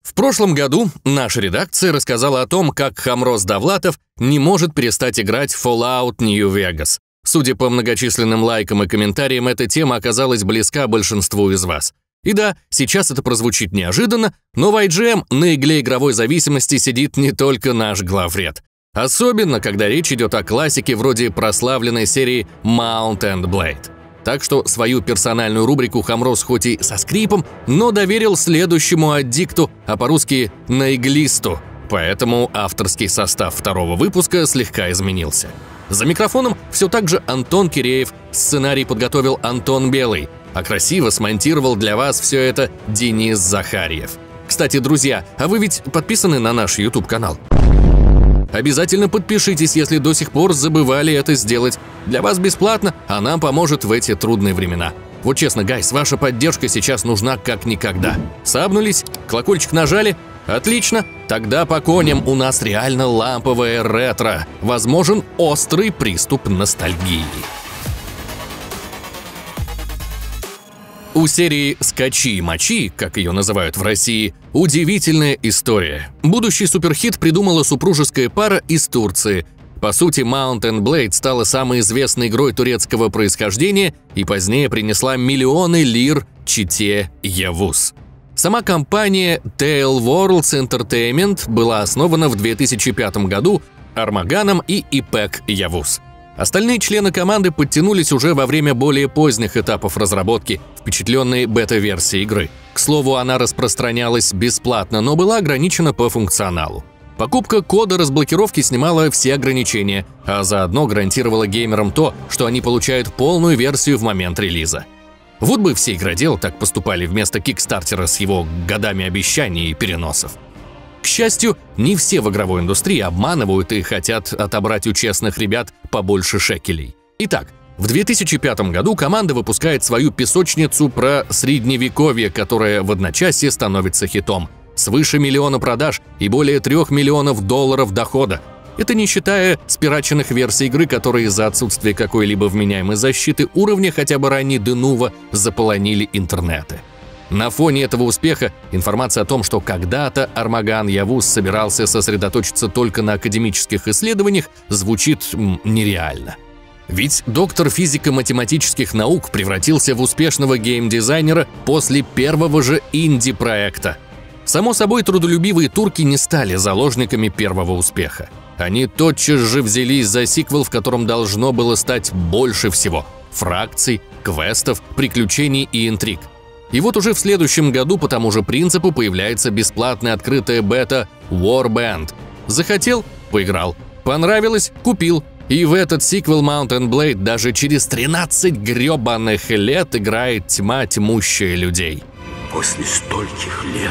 В прошлом году наша редакция рассказала о том, как Хамроз Давлатов не может перестать играть в Fallout New Vegas. Судя по многочисленным лайкам и комментариям, эта тема оказалась близка большинству из вас. И да, сейчас это прозвучит неожиданно, но в IGM на игле игровой зависимости сидит не только наш главред. Особенно, когда речь идет о классике вроде прославленной серии Mount and Blade. Так что свою персональную рубрику Хамроз хоть и со скрипом, но доверил следующему аддикту, а по-русски наиглисту. Поэтому авторский состав второго выпуска слегка изменился. За микрофоном все так же Антон Киреев, сценарий подготовил Антон Белый, а красиво смонтировал для вас все это Денис Захарьев. Кстати, друзья, а вы ведь подписаны на наш YouTube-канал? Обязательно подпишитесь, если до сих пор забывали это сделать. Для вас бесплатно, а нам поможет в эти трудные времена. Вот честно, гайс, ваша поддержка сейчас нужна как никогда. Сабнулись, колокольчик нажали? Отлично, тогда по коням, у нас реально ламповое ретро. Возможен острый приступ ностальгии. У серии «Скачи-мочи», как ее называют в России, удивительная история. Будущий суперхит придумала супружеская пара из Турции. По сути, Mount and Blade стала самой известной игрой турецкого происхождения и позднее принесла миллионы лир чете Явуз. Сама компания Tale Worlds Entertainment была основана в 2005 году Армаганом и Ипек Явуз. Остальные члены команды подтянулись уже во время более поздних этапов разработки, впечатленные бета-версией игры. К слову, она распространялась бесплатно, но была ограничена по функционалу. Покупка кода разблокировки снимала все ограничения, а заодно гарантировала геймерам то, что они получают полную версию в момент релиза. Вот бы все игроделы так поступали вместо Кикстартера с его годами обещаний и переносов. К счастью, не все в игровой индустрии обманывают и хотят отобрать у честных ребят побольше шекелей. Итак, в 2005 году команда выпускает свою песочницу про средневековье, которая в одночасье становится хитом. Свыше 1 миллиона продаж и более 3 миллионов долларов дохода. Это не считая спираченных версий игры, которые из-за отсутствия какой-либо вменяемой защиты уровня хотя бы ранней Денува заполонили интернеты. На фоне этого успеха информация о том, что когда-то Армаган Явуз собирался сосредоточиться только на академических исследованиях, звучит нереально. Ведь доктор физико-математических наук превратился в успешного геймдизайнера после первого же инди-проекта. Само собой, трудолюбивые турки не стали заложниками первого успеха. Они тотчас же взялись за сиквел, в котором должно было стать больше всего – фракций, квестов, приключений и интриг. И вот уже в следующем году по тому же принципу появляется бесплатная открытая бета Warband. Захотел – поиграл. Понравилось – купил. И в этот сиквел Mount and Blade даже через 13 гребаных лет играет тьма тьмущая людей. После стольких лет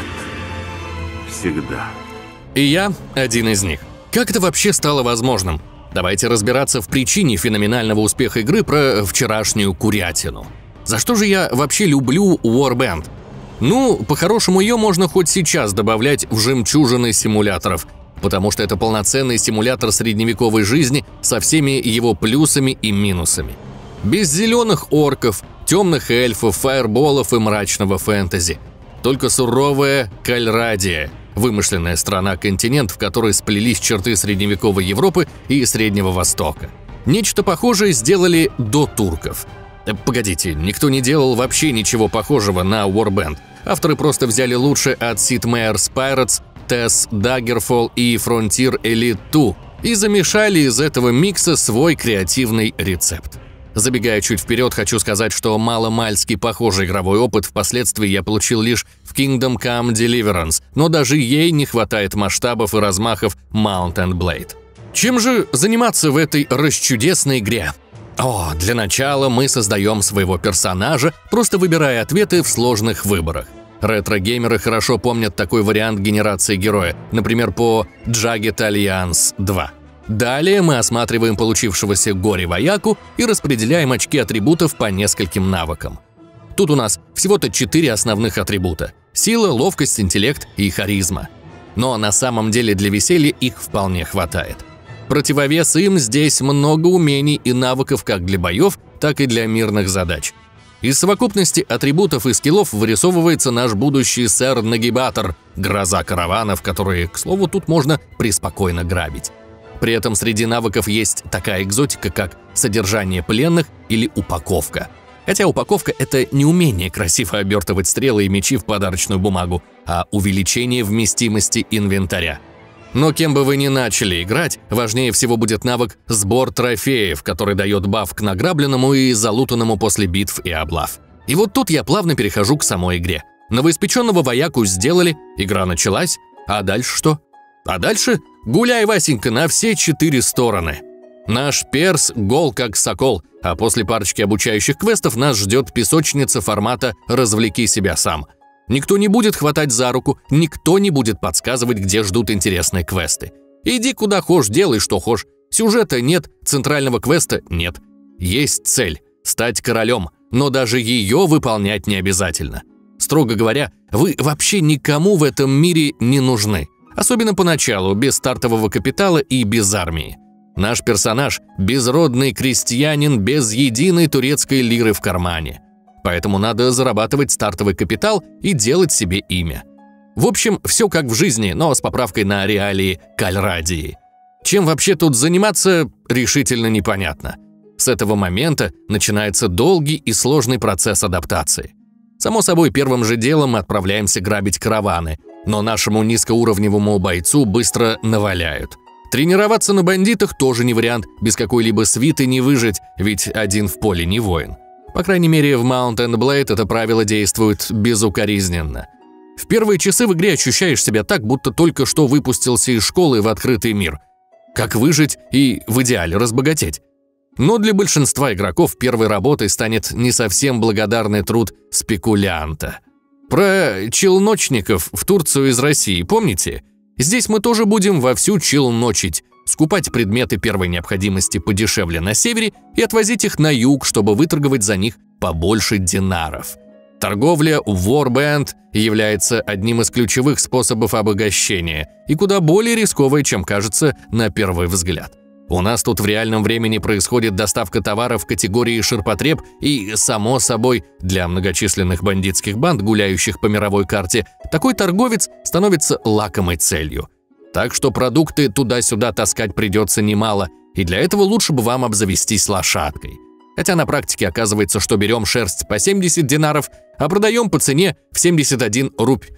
всегда. И я один из них. Как это вообще стало возможным? Давайте разбираться в причине феноменального успеха игры про вчерашнюю курятину. За что же я вообще люблю Warband? Ну, по-хорошему ее можно хоть сейчас добавлять в жемчужины симуляторов, потому что это полноценный симулятор средневековой жизни со всеми его плюсами и минусами. Без зеленых орков, темных эльфов, фаерболов и мрачного фэнтези. Только суровая Кальрадия, вымышленная страна-континент, в которой сплелись черты средневековой Европы и Среднего Востока. Нечто похожее сделали до турков. Погодите, никто не делал вообще ничего похожего на Warband. Авторы просто взяли лучшее от Sid Meier's Pirates, TES, Daggerfall и Frontier Elite 2 и замешали из этого микса свой креативный рецепт. Забегая чуть вперед, хочу сказать, что маломальски похожий игровой опыт впоследствии я получил лишь в Kingdom Come Deliverance, но даже ей не хватает масштабов и размахов Mount and Blade. Чем же заниматься в этой расчудесной игре? Для начала мы создаем своего персонажа, просто выбирая ответы в сложных выборах. Ретро-геймеры хорошо помнят такой вариант генерации героя, например, по Jagged Alliance 2. Далее мы осматриваем получившегося горе-вояку и распределяем очки атрибутов по нескольким навыкам. Тут у нас всего-то 4 основных атрибута – сила, ловкость, интеллект и харизма. Но на самом деле для веселья их вполне хватает. Противовес им здесь много умений и навыков как для боев, так и для мирных задач. Из совокупности атрибутов и скиллов вырисовывается наш будущий сэр-нагибатор, гроза караванов, которые, к слову, тут можно преспокойно грабить. При этом среди навыков есть такая экзотика, как содержание пленных или упаковка. Хотя упаковка – это не умение красиво обертывать стрелы и мечи в подарочную бумагу, а увеличение вместимости инвентаря. Но кем бы вы ни начали играть, важнее всего будет навык «Сбор трофеев», который дает баф к награбленному и залутанному после битв и облав. И вот тут я плавно перехожу к самой игре. Новоиспеченного вояку сделали, игра началась, а дальше что? А дальше гуляй, Васенька, на все 4 стороны. Наш перс гол как сокол, а после парочки обучающих квестов нас ждет песочница формата «Развлеки себя сам». Никто не будет хватать за руку, никто не будет подсказывать, где ждут интересные квесты. Иди куда хошь, делай что хошь. Сюжета нет, центрального квеста нет. Есть цель – стать королем, но даже ее выполнять не обязательно. Строго говоря, вы вообще никому в этом мире не нужны. Особенно поначалу, без стартового капитала и без армии. Наш персонаж – безродный крестьянин без единой турецкой лиры в кармане. Поэтому надо зарабатывать стартовый капитал и делать себе имя. В общем, все как в жизни, но с поправкой на реалии Кальрадии. Чем вообще тут заниматься, решительно непонятно. С этого момента начинается долгий и сложный процесс адаптации. Само собой, первым же делом мы отправляемся грабить караваны, но нашему низкоуровневому бойцу быстро наваляют. Тренироваться на бандитах тоже не вариант, без какой-либо свиты не выжить, ведь один в поле не воин. По крайней мере, в Mount & Blade это правило действует безукоризненно. В первые часы в игре ощущаешь себя так, будто только что выпустился из школы в открытый мир. Как выжить и в идеале разбогатеть. Но для большинства игроков первой работой станет не совсем благодарный труд спекулянта. Про челночников в Турцию из России помните? Здесь мы тоже будем вовсю челночить, скупать предметы первой необходимости подешевле на севере и отвозить их на юг, чтобы выторговать за них побольше динаров. Торговля в Warband является одним из ключевых способов обогащения и куда более рисковой, чем кажется на первый взгляд. У нас тут в реальном времени происходит доставка товаров в категории ширпотреб и, само собой, для многочисленных бандитских банд, гуляющих по мировой карте, такой торговец становится лакомой целью. Так что продукты туда-сюда таскать придется немало, и для этого лучше бы вам обзавестись лошадкой. Хотя на практике оказывается, что берем шерсть по 70 динаров, а продаем по цене в 71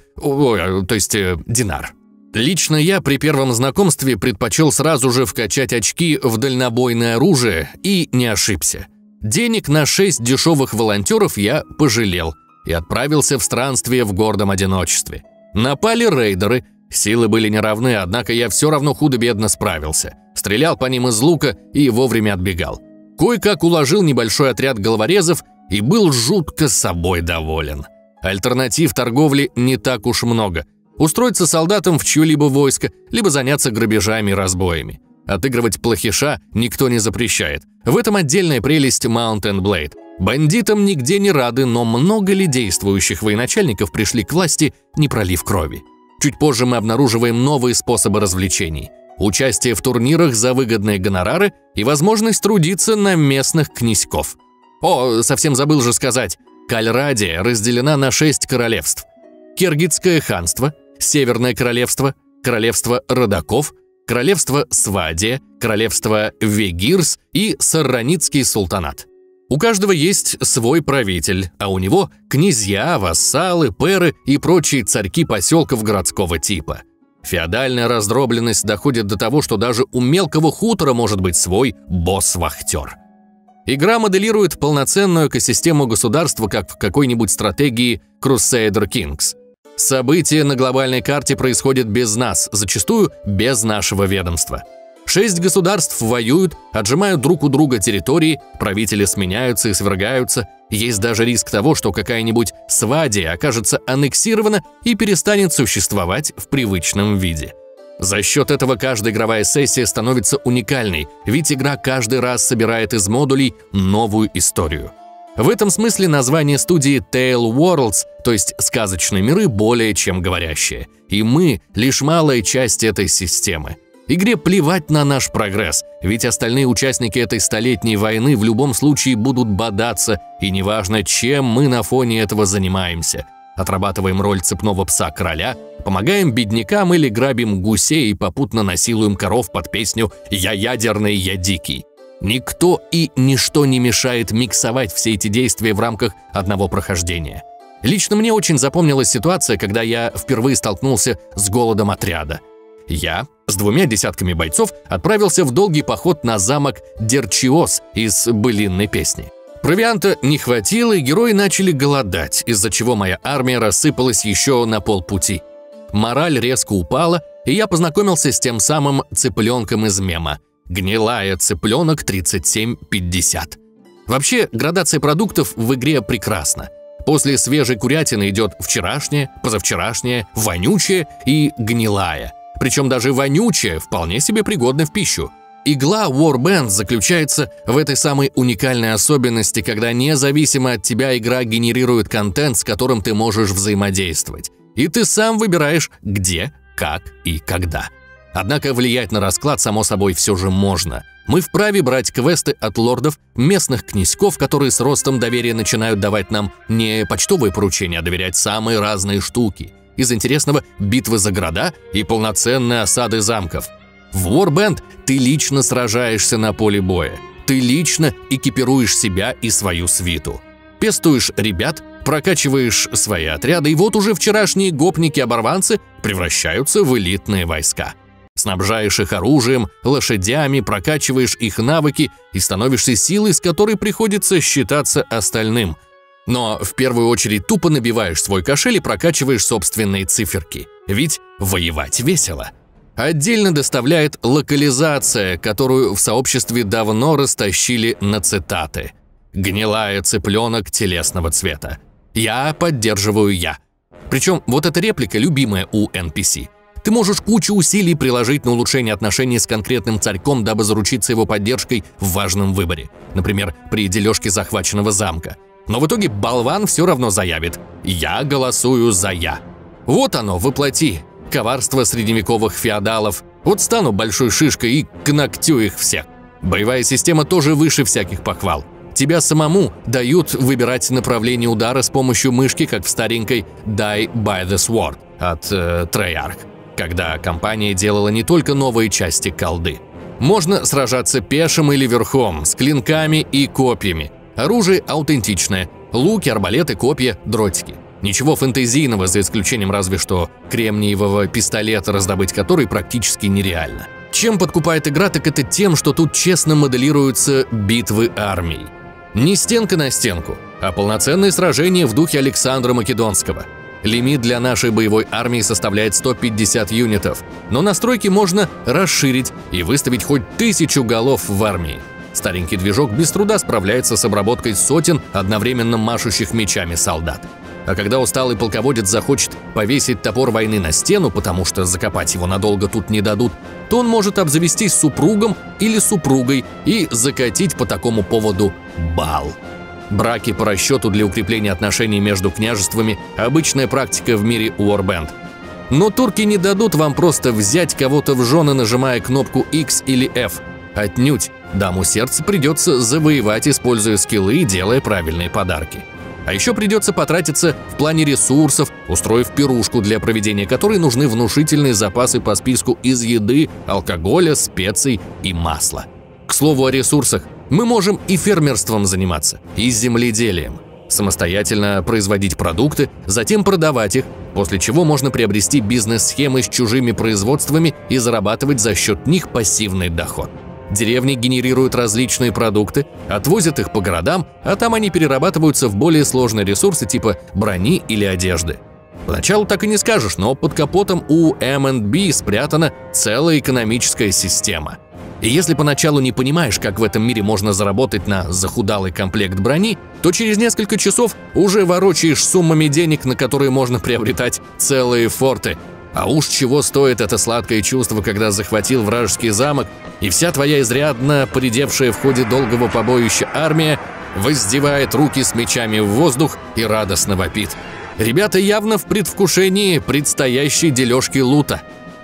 динар. Лично я при первом знакомстве предпочел сразу же вкачать очки в дальнобойное оружие и не ошибся. Денег на 6 дешевых волонтеров я пожалел и отправился в странствие в гордом одиночестве. Напали рейдеры, силы были неравны, однако я все равно худо-бедно справился. Стрелял по ним из лука и вовремя отбегал. Кое-как уложил небольшой отряд головорезов и был жутко собой доволен. Альтернатив торговли не так уж много. Устроиться солдатом в чье-либо войско, либо заняться грабежами и разбоями. Отыгрывать плохиша никто не запрещает. В этом отдельная прелесть Mount & Blade. Бандитам нигде не рады, но много ли действующих военачальников пришли к власти, не пролив крови. Чуть позже мы обнаруживаем новые способы развлечений. Участие в турнирах за выгодные гонорары и возможность трудиться на местных князьков. О, совсем забыл же сказать, Кальрадия разделена на 6 королевств. Киргизское ханство, Северное королевство, королевство Родаков, королевство Свадия, королевство Вегирс и Сарранитский султанат. У каждого есть свой правитель, а у него князья, вассалы, пэры и прочие царьки поселков городского типа. Феодальная раздробленность доходит до того, что даже у мелкого хутора может быть свой босс-вахтер. Игра моделирует полноценную экосистему государства, как в какой-нибудь стратегии Crusader Kings. События на глобальной карте происходят без нас, зачастую без нашего ведомства. 6 государств воюют, отжимают друг у друга территории, правители сменяются и свергаются. Есть даже риск того, что какая-нибудь Свадия окажется аннексирована и перестанет существовать в привычном виде. За счет этого каждая игровая сессия становится уникальной, ведь игра каждый раз собирает из модулей новую историю. В этом смысле название студии Tale Worlds, то есть «сказочные миры», более чем говорящее. И мы – лишь малая часть этой системы. Игре плевать на наш прогресс, ведь остальные участники этой столетней войны в любом случае будут бодаться, и неважно, чем мы на фоне этого занимаемся. Отрабатываем роль цепного пса короля, помогаем беднякам или грабим гусей и попутно насилуем коров под песню «Я ядерный, я дикий». Никто и ничто не мешает миксовать все эти действия в рамках одного прохождения. Лично мне очень запомнилась ситуация, когда я впервые столкнулся с голодом отряда. Я с 2 десятками бойцов отправился в долгий поход на замок Дерчиос из былинной песни. Провианта не хватило, и герои начали голодать, из-за чего моя армия рассыпалась еще на полпути. Мораль резко упала, и я познакомился с тем самым цыпленком из мема. Гнилая цыпленок 3750. Вообще, градация продуктов в игре прекрасна. После свежей курятины идет вчерашняя, позавчерашняя, вонючая и гнилая. Причем даже вонючая вполне себе пригодна в пищу. Игла Warband заключается в этой самой уникальной особенности, когда независимо от тебя игра генерирует контент, с которым ты можешь взаимодействовать. И ты сам выбираешь где, как и когда. Однако влиять на расклад, само собой, все же можно. Мы вправе брать квесты от лордов, местных князьков, которые с ростом доверия начинают давать нам не почтовые поручения, а доверять самые разные штуки. Из интересного – битвы за города и полноценные осады замков. В Warband ты лично сражаешься на поле боя. Ты лично экипируешь себя и свою свиту. Пестуешь ребят, прокачиваешь свои отряды, и вот уже вчерашние гопники-оборванцы превращаются в элитные войска. Снабжаешь их оружием, лошадями, прокачиваешь их навыки и становишься силой, с которой приходится считаться остальным. Но в первую очередь тупо набиваешь свой кошель и прокачиваешь собственные циферки. Ведь воевать весело. Отдельно доставляет локализация, которую в сообществе давно растащили на цитаты. «Гнилая цыпленок телесного цвета. Я поддерживаю я». Причем вот эта реплика любимая у NPC. Ты можешь кучу усилий приложить на улучшение отношений с конкретным царьком, дабы заручиться его поддержкой в важном выборе. Например, при дележке захваченного замка. Но в итоге болван все равно заявит «Я голосую за я». Вот оно, воплоти. Коварство средневековых феодалов. Вот стану большой шишкой и кногтю их всех. Боевая система тоже выше всяких похвал. Тебя самому дают выбирать направление удара с помощью мышки, как в старенькой Die by the Sword от Treyarch, когда компания делала не только новые части колды. Можно сражаться пешим или верхом, с клинками и копьями. Оружие аутентичное. Луки, арбалеты, копья, дротики. Ничего фэнтезийного, за исключением разве что кремниевого пистолета, раздобыть который практически нереально. Чем подкупает игра, так это тем, что тут честно моделируются битвы армий. Не стенка на стенку, а полноценные сражения в духе Александра Македонского. Лимит для нашей боевой армии составляет 150 юнитов, но настройки можно расширить и выставить хоть 1000 голов в армии. Старенький движок без труда справляется с обработкой сотен одновременно машущих мечами солдат. А когда усталый полководец захочет повесить топор войны на стену, потому что закопать его надолго тут не дадут, то он может обзавестись супругом или супругой и закатить по такому поводу бал. Браки по расчету для укрепления отношений между княжествами – обычная практика в мире Warband. Но турки не дадут вам просто взять кого-то в жены, нажимая кнопку X или F. Отнюдь, даму сердца придется завоевать, используя скиллы и делая правильные подарки. А еще придется потратиться в плане ресурсов, устроив пирушку, для проведения которой нужны внушительные запасы по списку из еды, алкоголя, специй и масла. К слову о ресурсах, мы можем и фермерством заниматься, и земледелием. Самостоятельно производить продукты, затем продавать их, после чего можно приобрести бизнес-схемы с чужими производствами и зарабатывать за счет них пассивный доход. Деревни генерируют различные продукты, отвозят их по городам, а там они перерабатываются в более сложные ресурсы типа брони или одежды. Поначалу так и не скажешь, но под капотом у M&B спрятана целая экономическая система. И если поначалу не понимаешь, как в этом мире можно заработать на захудалый комплект брони, то через несколько часов уже ворочаешь суммами денег, на которые можно приобретать целые форты. А уж чего стоит это сладкое чувство, когда захватил вражеский замок, и вся твоя изрядно поредевшая в ходе долгого побоища армия воздевает руки с мечами в воздух и радостно вопит. Ребята явно в предвкушении предстоящей дележки лута.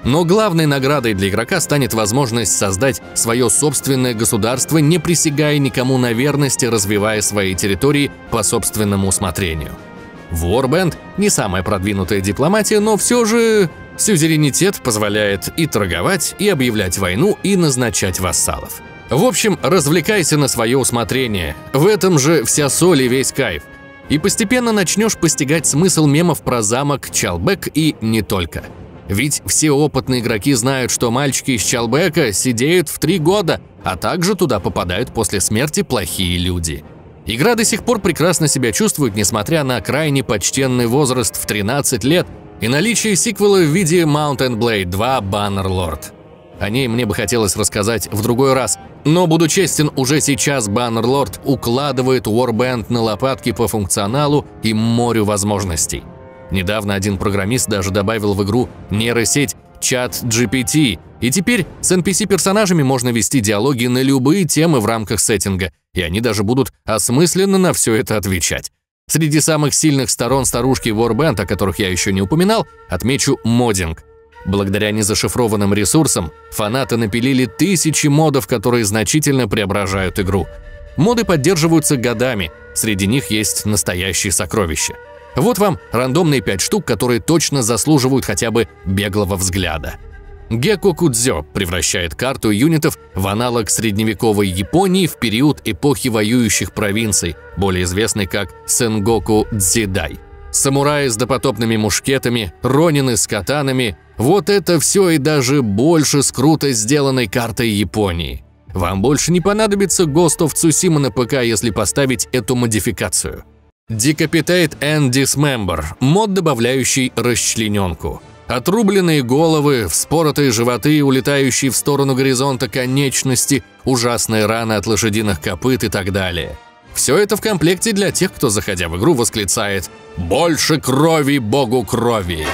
Но главной наградой для игрока станет возможность создать свое собственное государство, не присягая никому на верность и развивая свои территории по собственному усмотрению. В Warband не самая продвинутая дипломатия, но все же сюзеренитет позволяет и торговать, и объявлять войну, и назначать вассалов. В общем, развлекайся на свое усмотрение. В этом же вся соль и весь кайф. И постепенно начнешь постигать смысл мемов про замок Чалбек и не только. Ведь все опытные игроки знают, что мальчики из Чалбека сидеют в 3 года, а также туда попадают после смерти плохие люди. Игра до сих пор прекрасно себя чувствует, несмотря на крайне почтенный возраст в 13 лет и наличие сиквела в виде Mount & Blade 2 Bannerlord. О ней мне бы хотелось рассказать в другой раз, но, буду честен, уже сейчас Bannerlord укладывает Warband на лопатки по функционалу и морю возможностей. Недавно один программист даже добавил в игру нейросеть ChatGPT, и теперь с NPC-персонажами можно вести диалоги на любые темы в рамках сеттинга, и они даже будут осмысленно на все это отвечать. Среди самых сильных сторон старушки Warband, о которых я еще не упоминал, отмечу моддинг. Благодаря незашифрованным ресурсам фанаты напилили тысячи модов, которые значительно преображают игру. Моды поддерживаются годами, среди них есть настоящие сокровища. Вот вам рандомные 5 штук, которые точно заслуживают хотя бы беглого взгляда. Геккокудзё превращает карту юнитов в аналог средневековой Японии в период эпохи воюющих провинций, более известный как Сенгоку Дзидай. Самураи с допотопными мушкетами, ронины с катанами – вот это все и даже больше с круто сделанной картой Японии. Вам больше не понадобится Ghost of Tsushima на ПК, если поставить эту модификацию. Decapitate and Dismember – мод, добавляющий расчлененку. Отрубленные головы, вспоротые животы, улетающие в сторону горизонта конечности, ужасные раны от лошадиных копыт и так далее. Все это в комплекте для тех, кто, заходя в игру, восклицает «Больше крови богу крови!».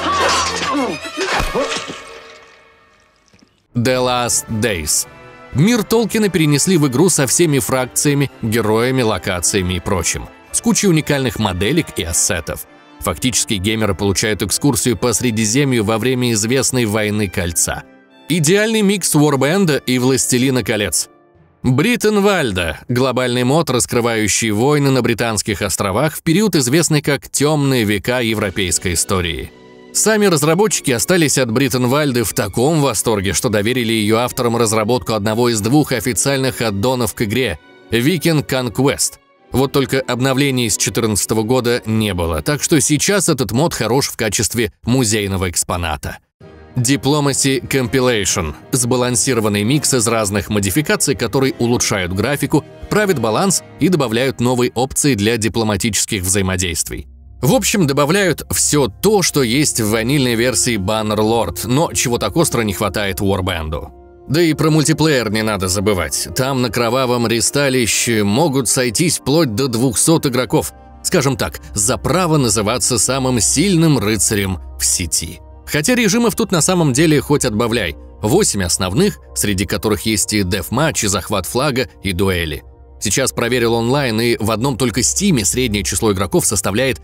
The Last Days. Мир Толкина перенесли в игру со всеми фракциями, героями, локациями и прочим, с кучей уникальных моделек и ассетов. Фактически геймеры получают экскурсию по Средиземью во время известной Войны Кольца. Идеальный микс Warband и Властелина колец. Бритенвальда – глобальный мод, раскрывающий войны на Британских островах в период, известный как «Темные века европейской истории». Сами разработчики остались от Бритенвальды в таком восторге, что доверили ее авторам разработку одного из 2 официальных аддонов к игре – Viking Conquest. Вот только обновлений с 2014 года не было, так что сейчас этот мод хорош в качестве музейного экспоната. Diplomacy Compilation – сбалансированный микс из разных модификаций, которые улучшают графику, правят баланс и добавляют новые опции для дипломатических взаимодействий. В общем, добавляют все то, что есть в ванильной версии Bannerlord, но чего так остро не хватает Warband'у. Да и про мультиплеер не надо забывать. Там на кровавом ресталище могут сойтись вплоть до 200 игроков. Скажем так, за право называться самым сильным рыцарем в сети. Хотя режимов тут на самом деле хоть отбавляй. 8 основных, среди которых есть и дефматч, и захват флага, и дуэли. Сейчас проверил онлайн, и в одном только Стиме среднее число игроков составляет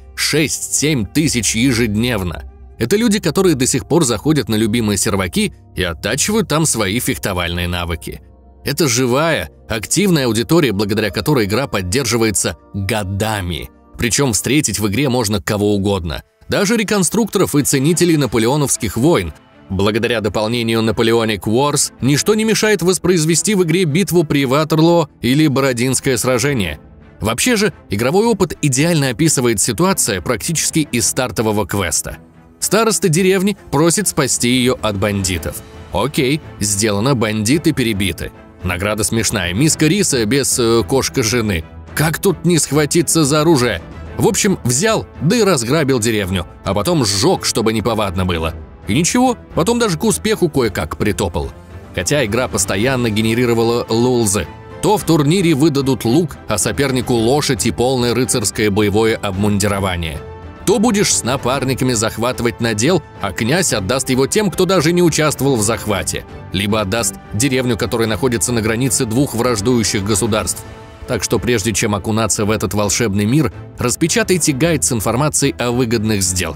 6-7 тысяч ежедневно. Это люди, которые до сих пор заходят на любимые серваки и оттачивают там свои фехтовальные навыки. Это живая, активная аудитория, благодаря которой игра поддерживается годами. Причем встретить в игре можно кого угодно. Даже реконструкторов и ценителей наполеоновских войн. Благодаря дополнению Napoleonic Wars ничто не мешает воспроизвести в игре битву при Ватерлоо или Бородинское сражение. Вообще же, игровой опыт идеально описывает ситуация практически из стартового квеста. Староста деревни просит спасти ее от бандитов. Окей, сделано, бандиты перебиты. Награда смешная, миска риса без кошка жены. Как тут не схватиться за оружие? В общем, взял, да и разграбил деревню, а потом сжег, чтобы неповадно было. И ничего, потом даже к успеху кое-как притопал. Хотя игра постоянно генерировала лулзы. То в турнире выдадут лук, а сопернику лошадь и полное рыцарское боевое обмундирование. То будешь с напарниками захватывать надел, а князь отдаст его тем, кто даже не участвовал в захвате. Либо отдаст деревню, которая находится на границе 2 враждующих государств. Так что прежде чем окунаться в этот волшебный мир, распечатайте гайд с информацией о выгодных сделках.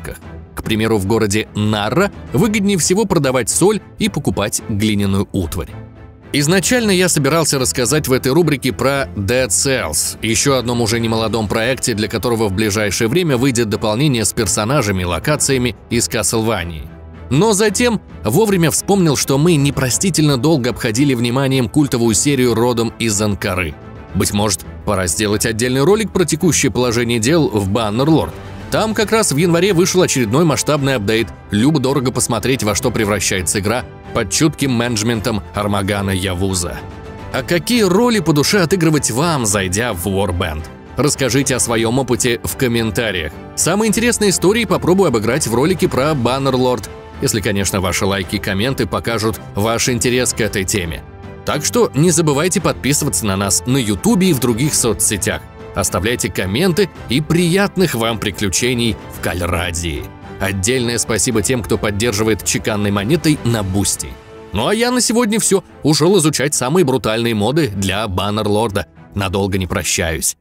К примеру, в городе Нарра выгоднее всего продавать соль и покупать глиняную утварь. Изначально я собирался рассказать в этой рубрике про Dead Cells, еще одном уже немолодом проекте, для которого в ближайшее время выйдет дополнение с персонажами и локациями из Castlevania. Но затем вовремя вспомнил, что мы непростительно долго обходили вниманием культовую серию родом из Анкары. Быть может, пора сделать отдельный ролик про текущее положение дел в Баннерлорд. Там как раз в январе вышел очередной масштабный апдейт. Любо-дорого посмотреть, во что превращается игра под чутким менеджментом Армагана Явуза. А какие роли по душе отыгрывать вам, зайдя в Warband? Расскажите о своем опыте в комментариях. Самые интересные истории попробую обыграть в ролике про Баннерлорд, если, конечно, ваши лайки и комменты покажут ваш интерес к этой теме. Так что не забывайте подписываться на нас на YouTube и в других соцсетях. Оставляйте комменты и приятных вам приключений в Кальрадии. Отдельное спасибо тем, кто поддерживает чеканной монетой на Бусти. Ну а я на сегодня все. Ушел изучать самые брутальные моды для Баннерлорда. Надолго не прощаюсь.